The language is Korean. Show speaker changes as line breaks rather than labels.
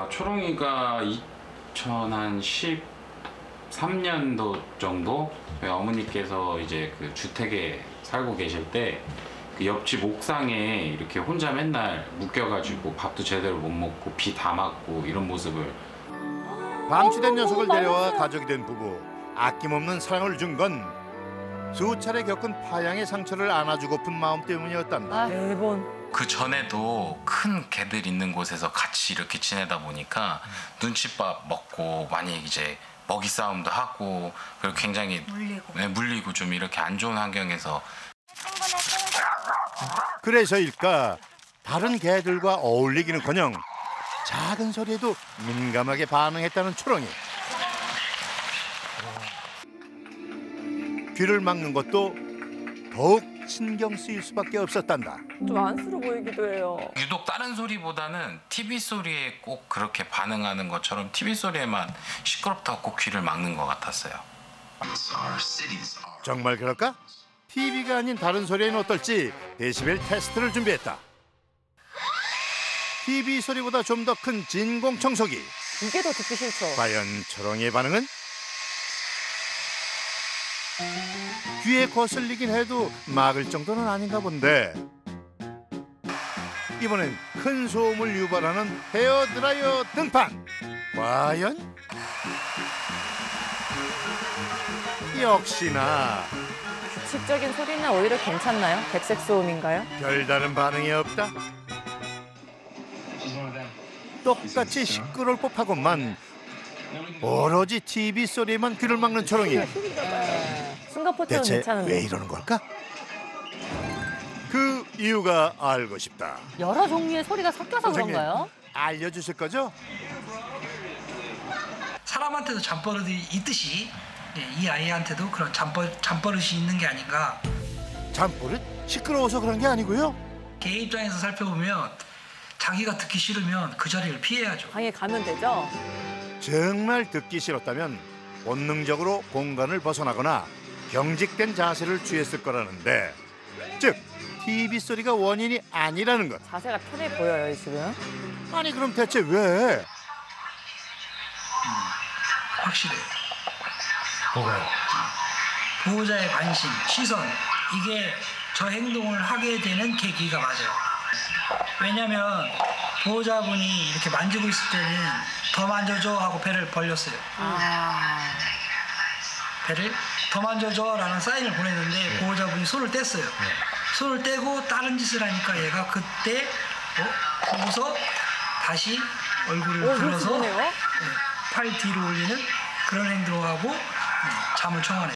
초롱이가 2013년도 정도 어머니께서 이제 그 주택에 살고 계실 때 그 옆집 옥상에 이렇게 혼자 맨날 묶여가지고 밥도 제대로 못 먹고 비 다 맞고 이런 모습을.
방치된 녀석을 데려와 가족이 된 부부. 아낌없는 사랑을 준 건 수차례 겪은 파양의 상처를 안아주고픈 마음 때문이었단다.
매번.
그 전에도 큰 개들 있는 곳에서 같이 이렇게 지내다 보니까 눈칫밥 먹고 많이 이제 먹이 싸움도 하고 그리고 굉장히 물리고 좀 이렇게 안 좋은 환경에서.
그래서일까 다른 개들과 어울리기는커녕 작은 소리에도 민감하게 반응했다는 초롱이. 귀를 막는 것도 더욱 신경 쓰일 수밖에 없었단다.
좀 안쓰러워 보이기도 해요.
유독 다른 소리보다는 TV 소리에 꼭 그렇게 반응하는 것처럼 TV 소리에만 시끄럽다고 꼭 귀를 막는 것 같았어요.
정말 그럴까? TV가 아닌 다른 소리에는 어떨지 데시벨 테스트를 준비했다. TV 소리보다 좀 더 큰 진공 청소기.
이게 더 듣기 싫죠.
과연 초롱이의 반응은? 귀에 거슬리긴 해도 막을 정도는 아닌가 본데. 이번엔 큰 소음을 유발하는 헤어드라이어 등판. 과연? 역시나
규칙적인 소리는 오히려 괜찮나요? 백색 소음인가요?
별다른 반응이 없다. 똑같이 시끄러울 법하고만 오로지 TV 소리에만 귀를 막는 초롱이.
싱가포르는
대체
괜찮은데.
왜 이러는 걸까? 그 이유가 알고 싶다.
여러 종류의 소리가 섞여서
선생님,
그런가요?
알려주실 거죠?
사람한테도 잠버릇이 있듯이 이 아이한테도 그런 잠버릇이 있는 게 아닌가.
잠버릇? 시끄러워서 그런 게 아니고요?
개 입장에서 살펴보면 자기가 듣기 싫으면 그 자리를 피해야죠.
방에 가면 되죠?
정말 듣기 싫었다면 본능적으로 공간을 벗어나거나 경직된 자세를 취했을 거라는데, 즉 TV 소리가 원인이 아니라는 것.
자세가 편해 보여요, 지금.
아니 그럼 대체 왜?
확실해요. 뭐가요? 보호자의 관심, 시선, 이게 저 행동을 하게 되는 계기가 맞아요. 왜냐면 보호자분이 이렇게 만지고 있을 때는 더 만져줘 하고 배를 벌렸어요. 배를 더 만져줘 라는 사인을 보냈는데 보호자분이 손을 뗐어요. 손을 떼고 다른 짓을 하니까 얘가 그때 보고서 다시 얼굴을 들어서 팔 뒤로 올리는 그런 행동을 하고 잠을 청하네요.